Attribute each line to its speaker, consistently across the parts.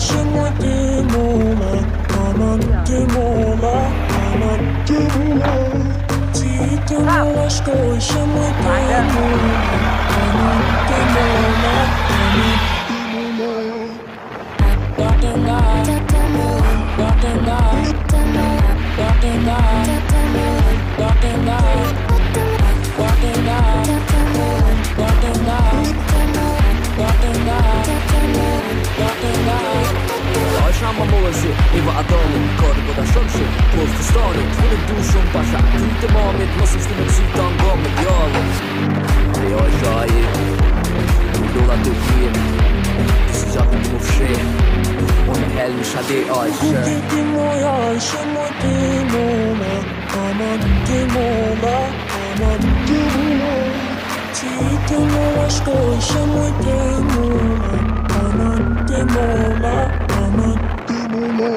Speaker 1: Samma målse, i var atomen, korgo da shonse, posto story, tvune dushon pasha, tutte moment, mos stimet sitan gomet jalo. Tre ojai, dola tu kien, disi jaku tu fshe, on hel mi shade aisha.
Speaker 2: Kukiti moja aisha moti mola, amante mola, amante mola. Tite mola shkoisha moti mola, amante mola, amante mola.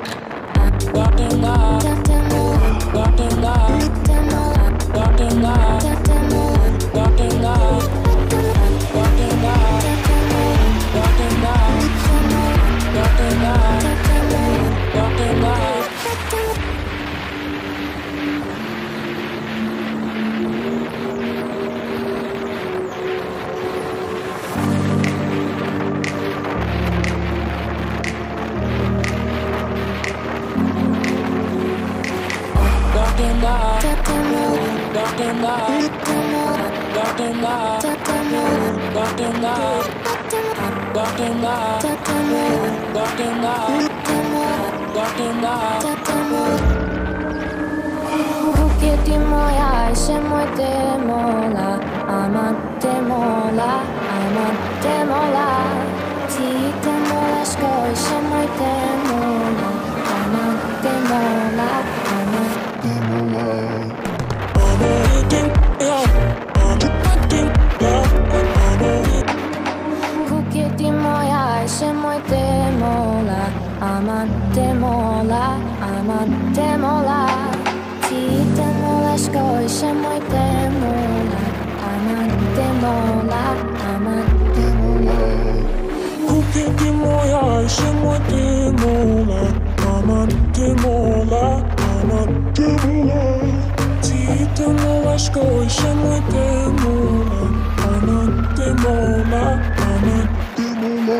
Speaker 3: Kukiti moja aisha moti mola, amante mola, amante mola. Tite mola shkoisha moti mola, amante mola, amante mola. Kukiti moja aisha moti mola, amante mola, amante mola. Tite mola shkoisha moti mola, amante mola, amante mola.
Speaker 2: Kukiti moja aisha moti mola, amante mola, amante mola. Tite mola shkoisha moti mola, amante mola, amante mola.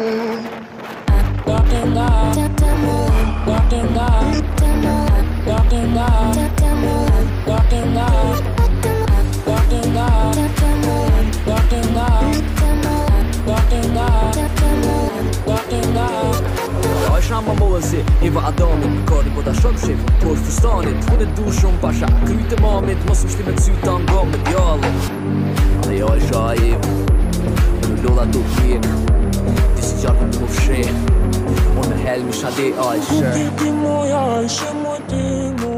Speaker 1: Samma målse, i var atomen, korgo da shonse, posto story, tvune dushon pasha, kryte moment, mos stimet sitan gomet jalo. Tre ojai, dola tu kien, disi jaku tu fshe, on hel mi shade aisha.
Speaker 2: Kukiti moja aisha moti mola.